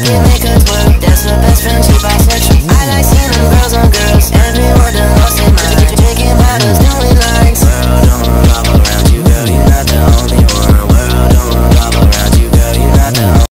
can make us work. That's the best friendship I